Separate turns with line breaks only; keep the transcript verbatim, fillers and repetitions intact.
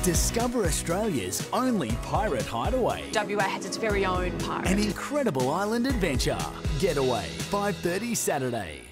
Discover Australia's only pirate hideaway.
W A has its very own pirate.
An incredible island adventure. Getaway, five thirty Saturday.